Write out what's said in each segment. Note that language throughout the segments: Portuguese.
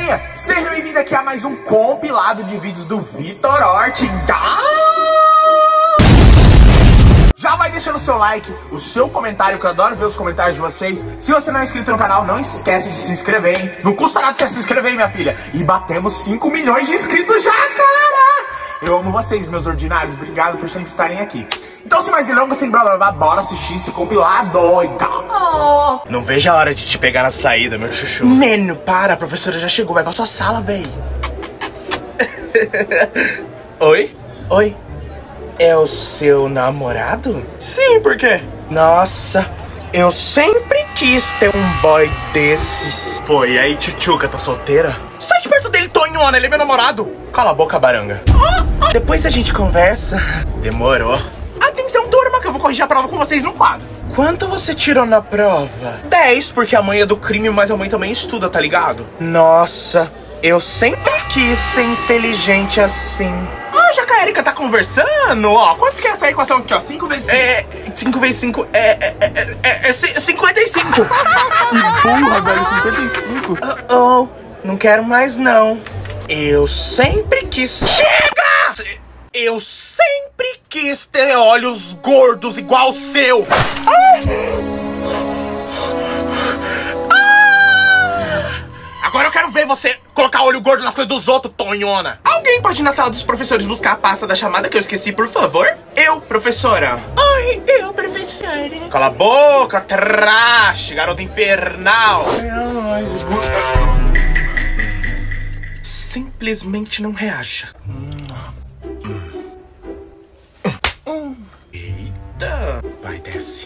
galerinha, seja bem-vindo aqui a mais um compilado de vídeos do Vitor Hort. Já vai deixando o seu like, o seu comentário, que eu adoro ver os comentários de vocês. Se você não é inscrito no canal, não se esquece de se inscrever, hein? Não custa nada você se inscrever, hein, minha filha? E batemos 5 milhões de inscritos já, cara! Eu amo vocês, meus ordinários. Obrigado por sempre estarem aqui. Então, sem mais delongas, sem blá blá blá, bora assistir esse compilado. Não vejo a hora de te pegar na saída, meu chuchu. Mano, para, a professora já chegou, vai pra sua sala, véi. Oi? Oi, é o seu namorado? Sim, por quê? Nossa, eu sempre quis ter um boy desses. Pô, e aí, tchutchuca, tá solteira? Sai de perto dele, Tonhona, ele é meu namorado. Cala a boca, baranga. Depois a gente conversa. Demorou. Atenção, turma, que eu vou corrigir a prova com vocês no quadro. Quanto você tirou na prova? 10, porque a mãe é do crime, mas a mãe também estuda, tá ligado? Nossa, eu sempre quis ser inteligente assim. Ah, já que a Erika tá conversando, ó, quanto que é essa equação aqui, ó? 5 vezes 5? 5 vezes 5 é 55. Que burra, velho, 55. Não quero mais não. Eu sempre quis... Chega! Eu sempre quis ter olhos gordos igual o seu. Agora eu quero ver você colocar olho gordo nas coisas dos outros, Tonhona. Alguém pode ir na sala dos professores buscar a pasta da chamada que eu esqueci, por favor? Eu, professora. Ai, eu, professora. Cala a boca, trash, garota infernal. Simplesmente não reaja. Eita. Vai, desce.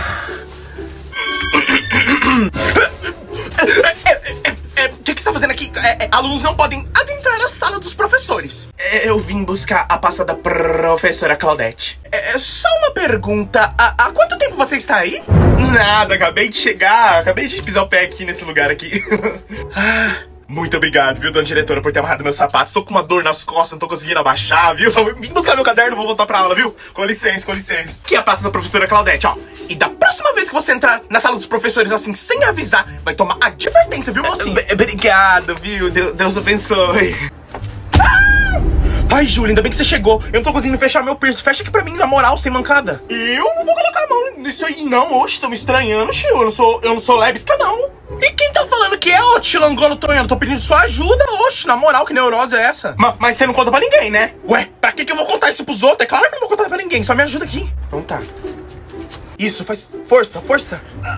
O que você tá fazendo aqui? Alunos não podem adentrar a sala dos professores. Eu vim buscar a pasta da professora Claudete. Só uma pergunta, há quanto tempo você está aí? Nada, acabei de chegar, acabei de pisar o pé aqui nesse lugar aqui. Muito obrigado, viu, dona diretora, por ter amarrado meus sapatos. Tô com uma dor nas costas, não tô conseguindo abaixar, viu? Só vim buscar meu caderno, vou voltar pra aula, viu? Com licença, com licença. Que é a pasta da professora Claudete, ó. E da próxima vez que você entrar na sala dos professores assim, sem avisar, vai tomar advertência, viu, mocinho? Obrigado, viu? Deus abençoe. Ai, Júlia, ainda bem que você chegou. Eu não tô conseguindo fechar meu piercing. Fecha aqui pra mim, na moral, sem mancada. Eu não vou colocar a mão nisso aí, não. Oxe, tô me estranhando, tio. Eu não sou lébisca, não. E quem tá falando que é, ô Tilangolo Tonhano? Tô pedindo sua ajuda, oxe. Na moral, que neurose é essa? Mas você não conta pra ninguém, né? Ué, pra que eu vou contar isso pros outros? É claro que eu não vou contar pra ninguém. Só me ajuda aqui. Então tá. Isso, faz força, força.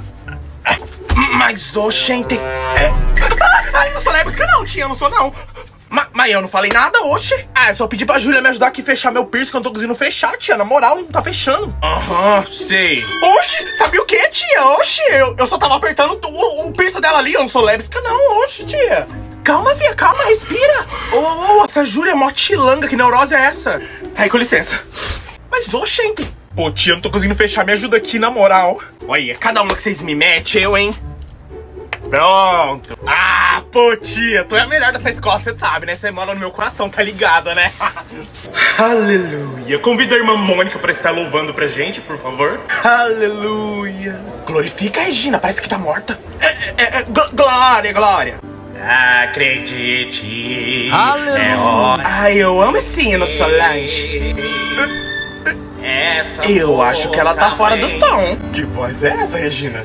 Mas, oxente... Ai, não sou lébisca, não, tia. Eu não sou, não. Mas eu não falei nada, oxe. É só pedir pra Júlia me ajudar aqui a fechar meu piercing, que eu não tô conseguindo fechar, tia. Na moral, não tá fechando. Sei. Oxe, sabia o que, tia? Oxe, eu só tava apertando o piercing dela ali. Eu não sou lébisca, não. Oxe, tia. Calma, Fia, calma, respira. Essa Júlia é mó tilanga, que neurose é essa? Aí, com licença. Mas, oxente. Pô, tia, eu não tô conseguindo fechar, me ajuda aqui, na moral. Olha, cada uma que vocês me metem, eu, hein? Pronto. Pô, tia, tu é a melhor dessa escola, você sabe, né? Você mora no meu coração, tá ligada, né? Aleluia. Convida a irmã Mônica pra estar louvando pra gente, por favor. Aleluia. Glorifica a Regina, parece que tá morta. Glória, glória. Acredite. Aleluia. Ai, eu amo esse hino, Solange. Eu acho que ela tá fora do tom. Que voz é essa, Regina?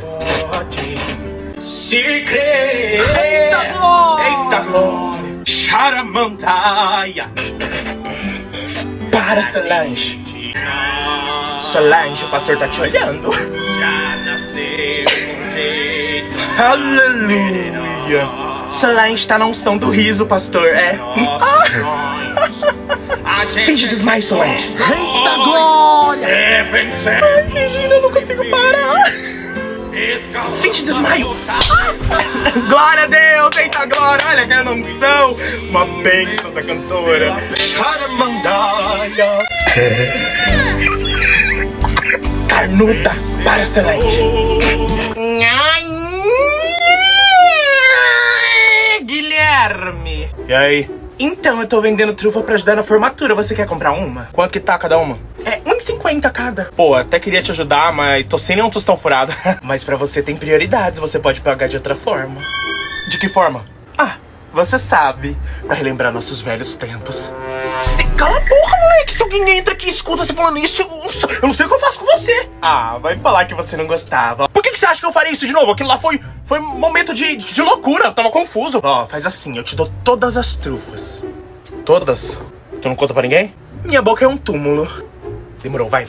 Se crer. Eita glória! Eita glória! Charamandaia! Para, Solange! Solange, o pastor tá te olhando. Já nasceu um jeito. Aleluia! Solange tá na unção do riso, pastor. Finge desmaio, Solange. Eita glória! Ai, Regina, eu não consigo parar. Finge desmaio. Glória a Deus, eita glória, olha que unção. Uma bênção essa cantora. Charamandaia. Carnuda, para, Solange. Guilherme. E aí? Então, eu tô vendendo trufa pra ajudar na formatura. Você quer comprar uma? Quanto que tá cada uma? É R$1,50 cada. Pô, até queria te ajudar, mas tô sem nenhum tostão furado. Mas pra você tem prioridades, você pode pagar de outra forma. De que forma? Ah, Você sabe, pra relembrar nossos velhos tempos. Cala a boca, moleque. Se alguém entra aqui e escuta você falando isso, eu não sei o que eu faço com você. Ah, vai falar que você não gostava. Por que você acha que eu faria isso de novo? Aquilo lá foi um momento de loucura, eu tava confuso. Ó, faz assim, eu te dou todas as trufas. Todas? Tu não conta pra ninguém? Minha boca é um túmulo. Demorou, vai.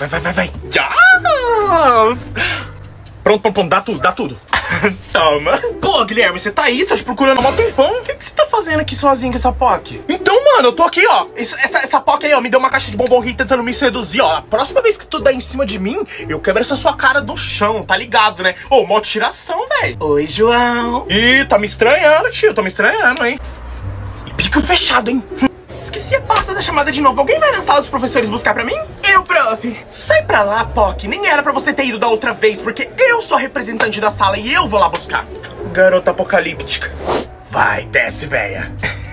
Yes! Pronto, dá tudo. Toma. Pô, Guilherme, você tá aí, tá te procurando há mó tempão. O que você tá fazendo aqui sozinho com essa POC? Então, mano, eu tô aqui, ó. Essa POC aí, ó, me deu uma caixa de bombom aqui tentando me seduzir, ó. A próxima vez que tu der em cima de mim, eu quebro essa sua cara do chão, tá ligado, né? Ô, mó tiração, velho. Oi, João. Ih, tá me estranhando, tio, hein? E bico fechado, hein? Esqueci a pasta da chamada de novo. Alguém vai na sala dos professores buscar pra mim? Eu, prof. Sai pra lá, POC. Nem era pra você ter ido da outra vez, porque eu sou a representante da sala e eu vou lá buscar. Garota apocalíptica. Vai, desce, véia.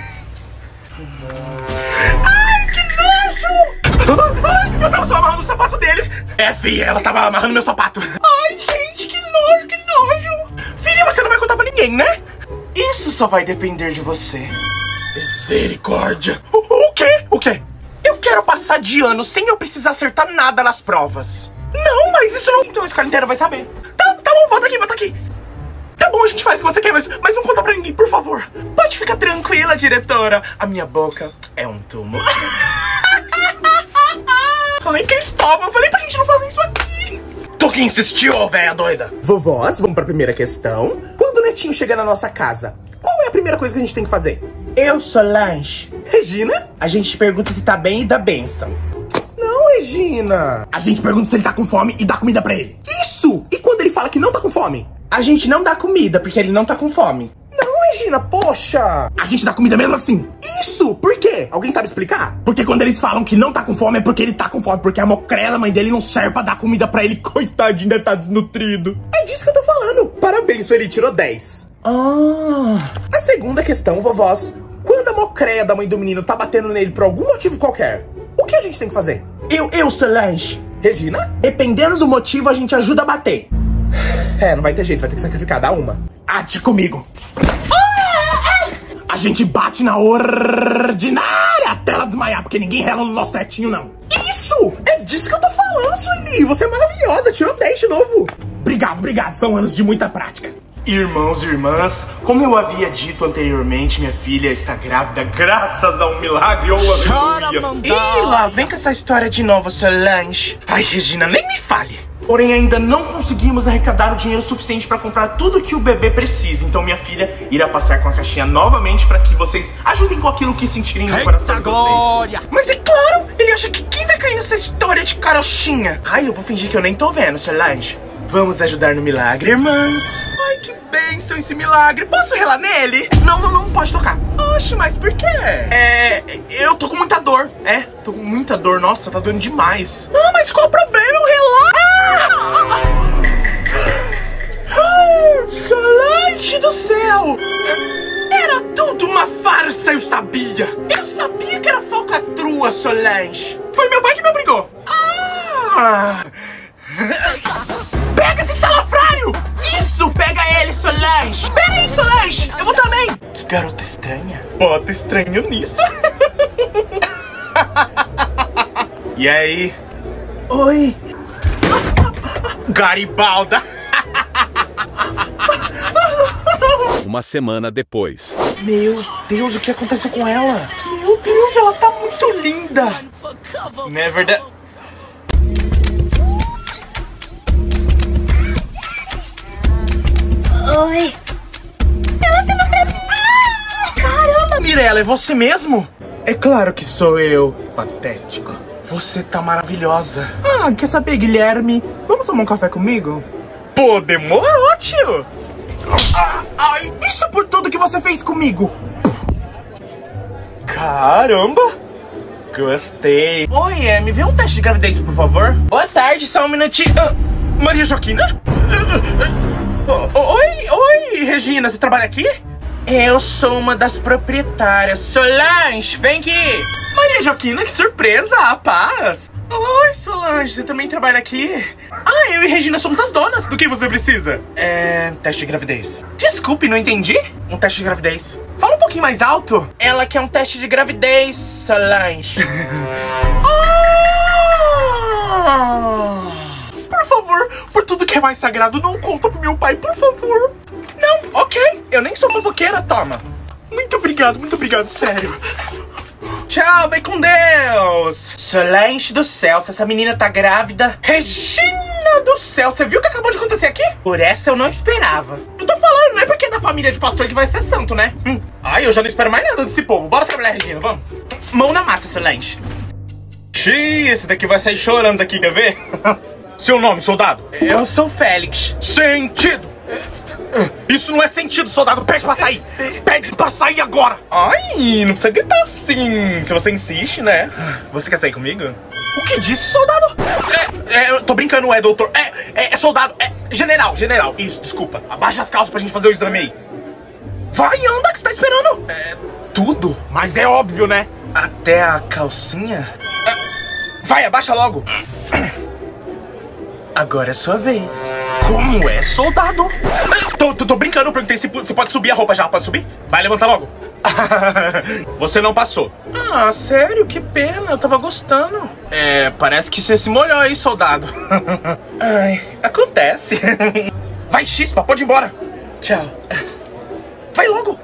Ai, que nojo! Ai, eu tava só amarrando o sapato dele. É, filha, ela tava amarrando meu sapato. Ai, gente, que nojo. Filha, você não vai contar pra ninguém, né? Isso só vai depender de você. Misericórdia. O quê? Eu quero passar de ano sem eu precisar acertar nada nas provas. Não, mas isso não... Então a escola inteira vai saber. Tá bom, volta aqui. Tá bom, a gente faz o que você quer, mas não conta pra ninguém, por favor. Pode ficar tranquila, diretora. A minha boca é um túmulo. Ai, Cristóvão, eu falei pra gente não fazer isso aqui. Tu que insistiu, ô véia doida. Vovós, vamos pra primeira questão. Quando o netinho chega na nossa casa, qual é a primeira coisa que a gente tem que fazer? Eu sou Lanche. Regina? A gente pergunta se tá bem e dá bênção. Não, Regina. A gente pergunta se ele tá com fome e dá comida pra ele. Isso! E quando ele fala que não tá com fome? A gente não dá comida porque ele não tá com fome. Não, Regina, poxa. A gente dá comida mesmo assim. Isso! Por quê? Alguém sabe explicar? Porque quando eles falam que não tá com fome é porque ele tá com fome. Porque a mocrela, mãe dele, não serve pra dar comida pra ele. Coitadinho, deve tá desnutrido. É disso que eu tô falando. Parabéns, Sueli, tirou 10. A segunda questão, vovós. Quando a mocreia da mãe do menino tá batendo nele por algum motivo qualquer, o que a gente tem que fazer? Eu, Solange. Regina? Dependendo do motivo, a gente ajuda a bater. É, não vai ter jeito, vai ter que sacrificar, dá uma. Ate comigo. A gente bate na ordinária até ela desmaiar, porque ninguém rela no nosso netinho, não. Isso! É disso que eu tô falando, Sueli. Você é maravilhosa, tirou 10 de novo. Obrigado, são anos de muita prática. Irmãos e irmãs, como eu havia dito anteriormente, minha filha está grávida graças a um milagre ou aleluia. Ih, lá vem com essa história de novo, Solange. Ai, Regina, nem me fale. Porém, ainda não conseguimos arrecadar o dinheiro suficiente para comprar tudo que o bebê precisa. Então, minha filha irá passar com a caixinha novamente para que vocês ajudem com aquilo que sentirem no coração de vocês. Mas é claro, ele acha que quem vai cair nessa história de carochinha? Ai, eu vou fingir que eu nem tô vendo, Solange. Vamos ajudar no milagre, irmãs. Ai, que bênção esse milagre. Posso relar nele? Não pode tocar. Oxe, mas por quê? Eu tô com muita dor. Tô com muita dor. Nossa, tá doendo demais. Ah, mas qual o problema? Eu relar? Solange do céu! Era tudo uma farsa, eu sabia. Eu sabia que era falcatrua, Solange. Foi meu pai que me obrigou. Pega esse salafrário! Isso, pega ele, Solange! Pega aí, Solange! Eu vou também! Que garota estranha. Bota estranho nisso. E aí? Oi. Garibalda. Uma semana depois. Meu Deus, o que aconteceu com ela? Meu Deus, ela tá muito linda. Não é verdade? Oi. Ela se não pra mim. Caramba. Mirella, é você mesmo? É claro que sou eu, patético. Você tá maravilhosa. Quer saber, Guilherme? Vamos tomar um café comigo? Pô, demorou, tio. Isso por tudo que você fez comigo. Caramba. Gostei. Oi, me vê um teste de gravidez, por favor. Boa tarde, só um minutinho. Maria Joaquina? Oi, Regina, você trabalha aqui? Eu sou uma das proprietárias. Solange, vem aqui. Maria Joaquina, que surpresa, rapaz. Oi, Solange, você também trabalha aqui? Ah, eu e Regina somos as donas. Do que você precisa? Teste de gravidez. Desculpe, não entendi. Um teste de gravidez. Fala um pouquinho mais alto. Ela quer um teste de gravidez, Solange. Por favor, por tudo que é mais sagrado, não conta pro meu pai, por favor. Não, ok, eu nem sou fofoqueira, toma. Muito obrigado, sério. Tchau, vem com Deus. Solange do céu, se essa menina tá grávida. Regina do céu, você viu o que acabou de acontecer aqui? Por essa eu não esperava. Eu tô falando, não é porque é da família de pastor que vai ser santo, né? Ai, eu já não espero mais nada desse povo. Bora trabalhar, Regina, vamos. Mão na massa, Solange. Xiii, esse daqui vai sair chorando daqui, quer ver? Seu nome, soldado? Eu sou Félix. Sentido! Isso não é sentido, soldado. Pede pra sair. Pede pra sair agora. Ai, não precisa gritar assim. Se você insiste, né? Você quer sair comigo? O que disse, soldado? Eu tô brincando, doutor. É soldado. General. Isso, desculpa. Abaixa as calças pra gente fazer o exame aí. Vai, anda, que você tá esperando. Tudo? Mas é óbvio, né? Até a calcinha? Vai, abaixa logo. Agora é sua vez. Como é, soldado? Tô brincando, eu perguntei se você pode subir a roupa já. Pode subir? Vai, levanta logo. Você não passou. Ah, sério? Que pena, eu tava gostando. Parece que você se molhou aí, soldado. Ai, acontece. Vai, chispa, pode ir embora. Tchau. Vai logo.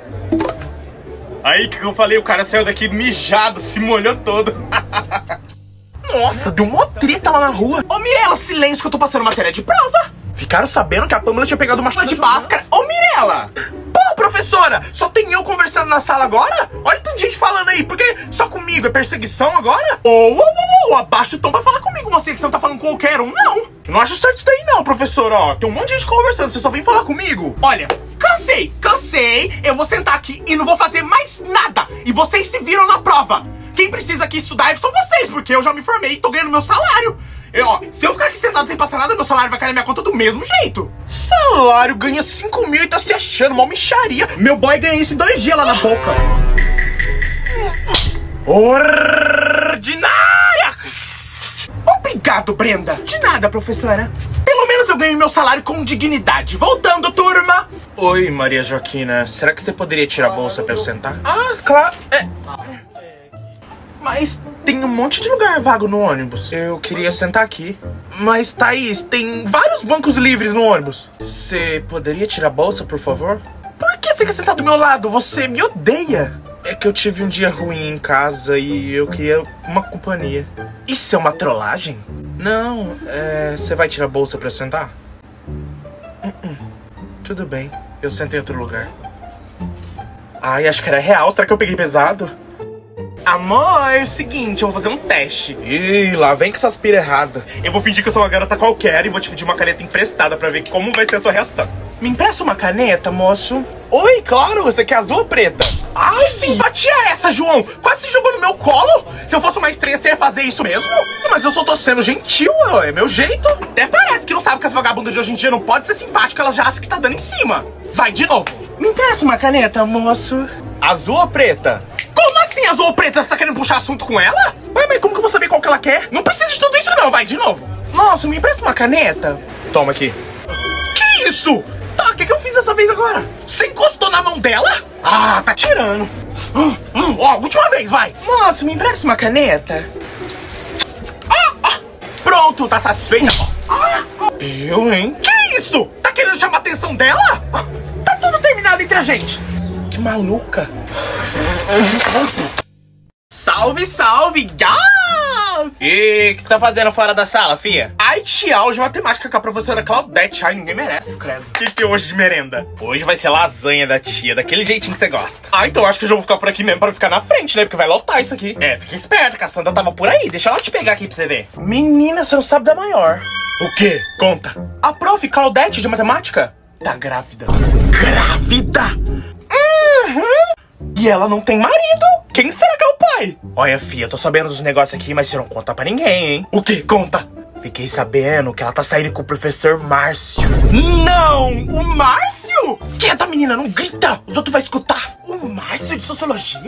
Aí, que eu falei, o cara saiu daqui mijado, se molhou todo. Nossa, deu uma treta lá na rua. Ô, Mirella, silêncio que eu tô passando matéria de prova. Ficaram sabendo que a Pâmela tinha pegado uma chula de Bhaskara. Ô, Mirella! Pô, professora, só tem eu conversando na sala agora? Olha, tem gente falando aí, porque só comigo é perseguição agora? Abaixa o tom pra falar comigo, você que você não tá falando com qualquer um, não. Eu não acho certo isso daí não, professor, ó. Tem um monte de gente conversando, você só vem falar comigo. Olha, cansei, eu vou sentar aqui e não vou fazer mais nada. E vocês se viram na prova. Quem precisa aqui estudar são vocês, porque eu já me formei e tô ganhando meu salário. Se eu ficar aqui sentado sem passar nada, meu salário vai cair na minha conta do mesmo jeito. Salário ganha 5 mil e tá se achando mal micharia. Meu boy ganha isso em 2 dias lá na boca. Ordinária! Obrigado, Brenda. De nada, professora. Pelo menos eu ganhei meu salário com dignidade. Voltando, turma. Oi, Maria Joaquina. Será que você poderia tirar a bolsa pra eu sentar? Ah, claro. Mas tem um monte de lugar vago no ônibus. Eu queria sentar aqui. Mas, Thaís, tem vários bancos livres no ônibus. Você poderia tirar a bolsa, por favor? Por que você quer sentar do meu lado? Você me odeia. É que eu tive um dia ruim em casa e eu queria uma companhia. Isso é uma trollagem? Não, você vai tirar a bolsa pra eu sentar? Tudo bem, eu sento em outro lugar. Ai, acho que era real. Será que eu peguei pesado? Amor, é o seguinte, eu vou fazer um teste. Ih, lá vem com essas pira errada. Eu vou fingir que eu sou uma garota qualquer e vou te pedir uma caneta emprestada pra ver como vai ser a sua reação. Me empresta uma caneta, moço? Oi, claro, você quer azul ou preta? Ai, simpatia é essa, João? Quase se jogou no meu colo. Se eu fosse uma estranha, você ia fazer isso mesmo? Mas eu só tô sendo gentil, é meu jeito. Até parece que não sabe que as vagabundas de hoje em dia não podem ser simpáticas, elas já acham que tá dando em cima. Vai, de novo. Me empresta uma caneta, moço? Azul ou preta? Como assim azul ou preta? Você tá querendo puxar assunto com ela? Ué, mas como que eu vou saber qual que ela quer? Não precisa de tudo isso não, vai, de novo. Moço, me empresta uma caneta? Toma aqui. Que isso? Tá, o que eu fiz dessa vez agora? Você encostou na mão dela? Ah, tá tirando. Ó, última vez, vai. Moço, me empresta uma caneta? Pronto, tá satisfeita? Eu, hein? Que isso? Tá querendo chamar a atenção dela? Tá tudo terminado entre a gente. Que maluca. Salve, salve, gás! E o que você tá fazendo fora da sala, fia? Ai, tchau, de matemática com a professora Claudete. Ai, ninguém merece, credo. O que é hoje de merenda? Hoje vai ser lasanha da tia, daquele jeitinho que você gosta. Ah, então acho que eu já vou ficar por aqui mesmo pra ficar na frente, né? Porque vai lotar isso aqui. Fica esperta, que a Sandra tava por aí. Deixa ela te pegar aqui pra você ver. Menina, você não sabe da maior. O quê? Conta. A prof. Claudete de matemática tá grávida. Grávida? E ela não tem marido? Quem será que é o pai? Olha, fia, tô sabendo dos negócios aqui, mas você não conta pra ninguém, hein? O quê? Conta. Fiquei sabendo que ela tá saindo com o professor Márcio. Não! O Márcio? Quieta, menina, não grita. Os outros vão escutar. O Márcio de Sociologia?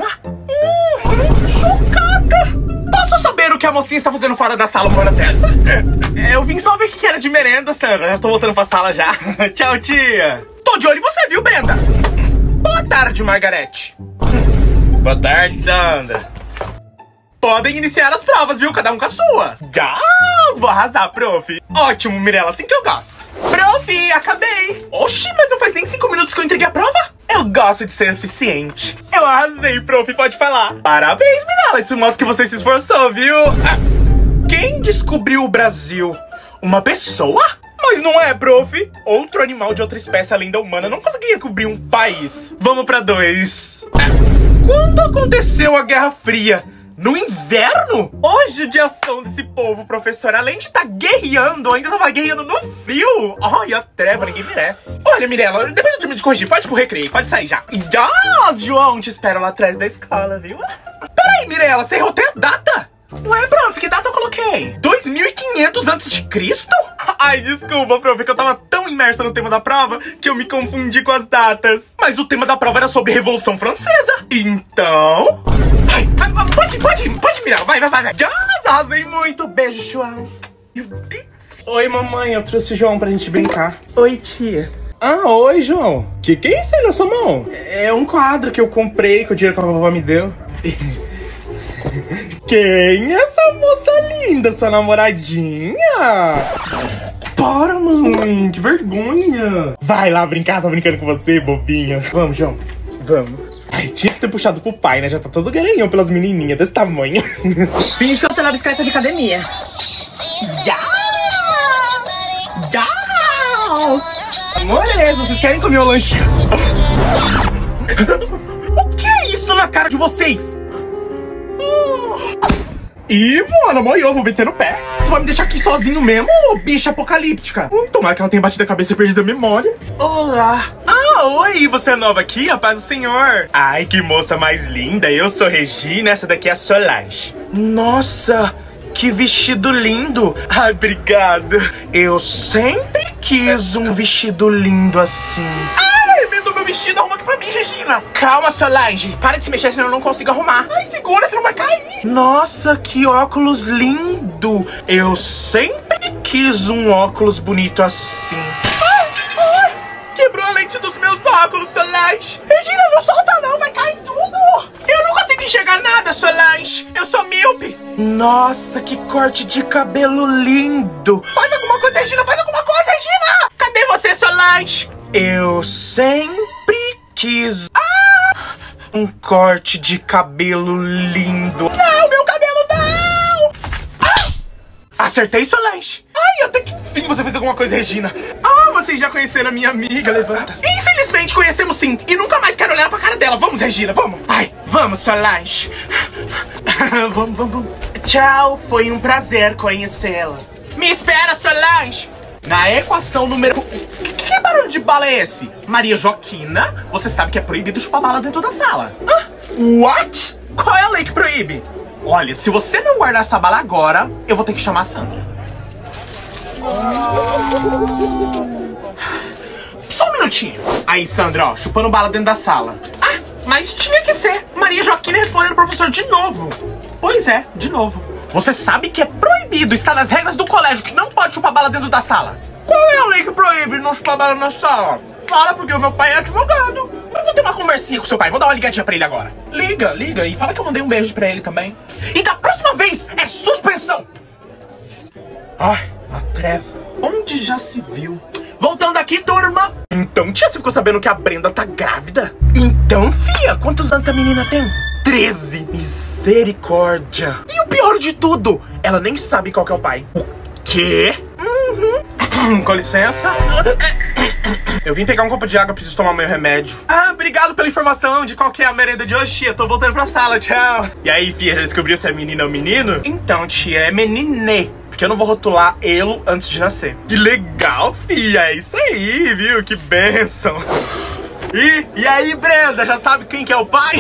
Chocada. Posso saber o que a mocinha está fazendo fora da sala uma hora dessa? Eu vim só ver o que era de merenda, Sandra. Já tô voltando pra sala já. Tchau, tia. Tô de olho em você, viu, Brenda? Boa tarde, Margarete. Boa tarde, Sandra. Podem iniciar as provas, viu? Cada um com a sua. Gás! Vou arrasar, prof. Ótimo, Mirella, assim que eu gosto. Prof, acabei. Oxi, mas não faz nem 5 minutos que eu entreguei a prova. Eu gosto de ser eficiente. Eu arrasei, prof, pode falar. Parabéns, Mirella, isso mostra que você se esforçou, viu? Quem descobriu o Brasil? Uma pessoa? Mas não é, prof. Outro animal de outra espécie além da humana não conseguiria cobrir um país. Vamos pra 2. Quando aconteceu a Guerra Fria? No inverno? Hoje o dia são desse povo, professor. Além de estar guerreando, ainda tava guerreando no frio. Ai, a treva, ninguém merece. Olha, Mirella, depois eu termino de corrigir. Pode ir pro recreio, pode sair já. Gás, João, te espero lá atrás da escola, viu? Peraí, Mirella, você errou até a data. Ué, prof, que data eu coloquei? 2500 a.C.? Ai, desculpa, prof, que eu tava tão imersa no tema da prova que eu me confundi com as datas. Mas o tema da prova era sobre Revolução Francesa. Então... Ai, pode, Mirella, vai. Já arrasei muito. Beijo, João. Meu Deus. Oi, mamãe, eu trouxe o João pra gente brincar. Oi, tia. Ah, oi, João. Que é isso aí na sua mão? É um quadro que eu comprei com o dinheiro que a vovó me deu. Quem é essa moça linda, sua namoradinha? Para, mãe, que vergonha. Vai lá brincar, tô brincando com você, bobinha. Vamos, João, vamos. Ai, tinha que ter puxado pro pai, né? Já tá todo garanhão pelas menininhas desse tamanho. Finge que eu tô na bicicleta de academia. Amores, vocês querem comer o lanche? O que é isso na cara de vocês? Ih, mano, moiou, vou meter no pé. Tu vai me deixar aqui sozinho mesmo, ô bicha apocalíptica? Tomara que ela tenha batido a cabeça e perdido a memória. Olá. Oi, você é nova aqui? A paz do senhor. Ai, que moça mais linda. Eu sou Regina, essa daqui é a Solange. Nossa, que vestido lindo. Ai, obrigado. Eu sempre quis um vestido lindo assim. Arrebendou meu vestido, arruma aqui pra mim, Regina. Calma, Solange. Para de se mexer, senão eu não consigo arrumar. Ai, segura, senão vai cair. Nossa, que óculos lindo. Eu sempre quis um óculos bonito assim. Quebrou a lente dos meus óculos, Solange. Regina, não solta não, vai cair tudo. Eu não consigo enxergar nada, Solange. Eu sou míope. Nossa, que corte de cabelo lindo. Faz alguma coisa, Regina, faz alguma coisa, Regina. Cadê você, Solange? Eu sempre quis um corte de cabelo lindo. Não, meu cabelo não. Acertei, Solange. Ai, até que enfim você fez alguma coisa, Regina. Vocês já conheceram a minha amiga, levanta. Infelizmente conhecemos sim, e nunca mais quero olhar pra cara dela. Vamos, Regina, vamos. Ai, vamos, Solange. Vamos. Tchau, foi um prazer conhecê-las. Me espera, Solange. Na equação número... Que barulho de bala é esse? Maria Joaquina, você sabe que é proibido chupar bala dentro da sala. What? Qual é a lei que proíbe? Olha, se você não guardar essa bala agora, eu vou ter que chamar a Sandra. Só um minutinho. Aí, Sandra, ó, chupando bala dentro da sala. Mas tinha que ser. Maria Joaquina respondendo ao professor de novo. Pois é, de novo. Você sabe que é proibido, está nas regras do colégio, que não pode chupar bala dentro da sala. Qual é a lei que proíbe não chupar bala na sala? Fala, porque o meu pai é advogado. Eu vou ter uma conversinha com seu pai, vou dar uma ligadinha pra ele agora. Liga e fala que eu mandei um beijo pra ele também. E da próxima vez é suspensão. Ai, a treva. Onde já se viu? Voltando aqui, turma. Então, tia, você ficou sabendo que a Brenda tá grávida? Então, fia, quantos anos a menina tem? 13. Misericórdia. E o pior de tudo, ela nem sabe qual que é o pai. O quê? Com licença. Eu vim pegar um copo de água, preciso tomar meu remédio. Obrigado pela informação de qual que é a merenda de hoje, tia. Tô voltando pra sala, tchau. E aí, fia, já descobriu se é menina ou menino? Então, tia, é menine. Porque eu não vou rotular ele antes de nascer. Que legal, fia. É isso aí, viu? Que bênção. E aí, Brenda, já sabe quem que é o pai?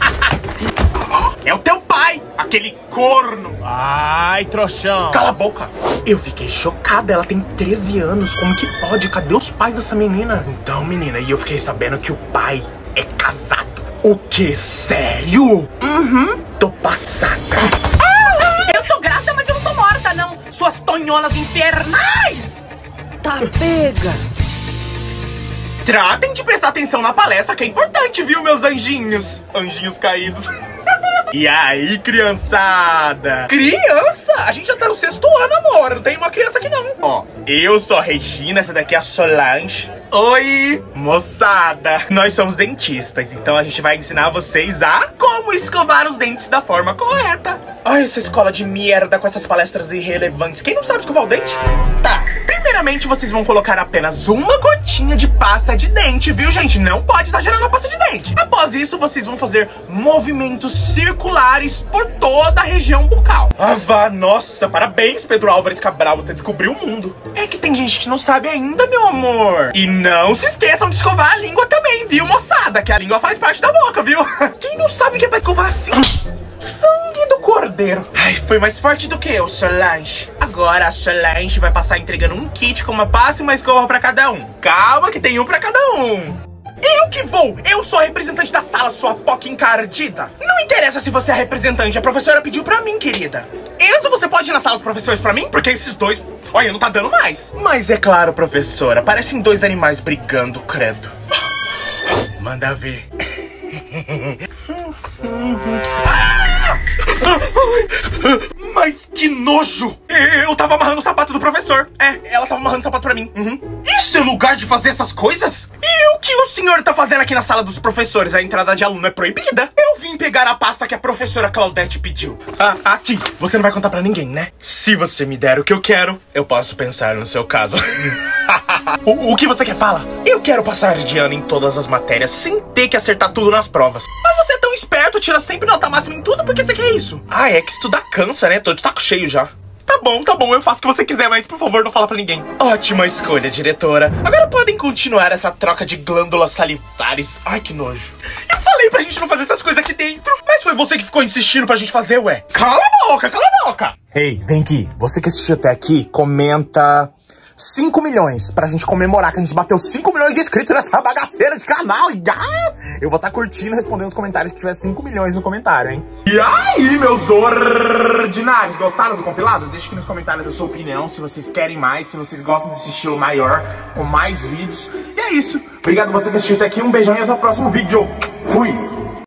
É o teu pai, aquele corno. Ai, trouxão. Cala a boca. Eu fiquei chocado chocada, ela tem 13 anos, como que pode? Cadê os pais dessa menina? Então, menina, e eu fiquei sabendo que o pai é casado. O que? Sério? Uhum. Tô passada. Eu tô grávida, mas eu não tô morta, não. Suas tonhonas infernais. Tá pega. Tratem de prestar atenção na palestra, que é importante, viu, meus anjinhos? Anjinhos caídos. E aí, criançada? Criança? A gente já tá no 6º ano, amor. Não tem uma criança aqui, não. Ó, eu sou a Regina, essa daqui é a Solange. Oi, moçada. Nós somos dentistas, então a gente vai ensinar vocês a como escovar os dentes da forma correta. Ai, essa escola de merda com essas palestras irrelevantes. Quem não sabe escovar o dente? Tá, primeiramente vocês vão colocar apenas uma gotinha de pasta de dente, viu, gente? Não pode exagerar na pasta de dente. Após isso, vocês vão fazer movimentos circulares por toda a região bucal. Ah, vá, nossa, parabéns, Pedro Álvares Cabral, você descobriu o mundo. É que tem gente que não sabe ainda, meu amor. E não se esqueçam de escovar a língua também, viu, moçada? Que a língua faz parte da boca, viu? Quem não sabe o que é pra escovar assim? Sangue do cordeiro. Ai, foi mais forte do que eu, Solange. Agora a Solange vai passar entregando um kit com uma pasta e uma escova pra cada um. Calma que tem um pra cada um. Eu que vou! Eu sou a representante da sala, sua poca encardida. Não interessa se você é a representante, a professora pediu pra mim, querida. Isso, você pode ir na sala dos professores pra mim? Porque esses dois, olha, não tá dando mais. Mas é claro, professora, parecem dois animais brigando, credo. Manda ver. Mas que nojo! Eu tava amarrando o sapato do professor. É, ela tava amarrando o sapato pra mim. Isso é lugar de fazer essas coisas? E o que o senhor tá fazendo aqui na sala dos professores? A entrada de aluno é proibida. Eu vim pegar a pasta que a professora Claudete pediu. Ah, aqui. Você não vai contar pra ninguém, né? Se você me der o que eu quero, eu posso pensar no seu caso. O que você quer? Fala. Eu quero passar de ano em todas as matérias sem ter que acertar tudo nas provas. Mas você é tão esperto, tira sempre nota máxima em tudo, por que você quer isso? Ah, é que estudar cansa, né? Tô de saco cheio já. Tá bom, eu faço o que você quiser, mas por favor não fala pra ninguém. Ótima escolha, diretora. Agora podem continuar essa troca de glândulas salivares. Ai, que nojo. Eu falei pra gente não fazer essas coisas aqui dentro, mas foi você que ficou insistindo pra gente fazer, ué. Cala a boca. Ei, vem aqui. Você que assistiu até aqui, comenta 5 milhões pra gente comemorar que a gente bateu 5 milhões de inscritos nessa bagaceira de canal. Eu vou estar curtindo e respondendo os comentários que tiver 5 milhões no comentário, hein? E aí, meus ordinários, gostaram do compilado? Deixa aqui nos comentários a sua opinião, se vocês querem mais, se vocês gostam desse estilo maior, com mais vídeos. E é isso. Obrigado você que assistiu até aqui, um beijão e até o próximo vídeo. Fui!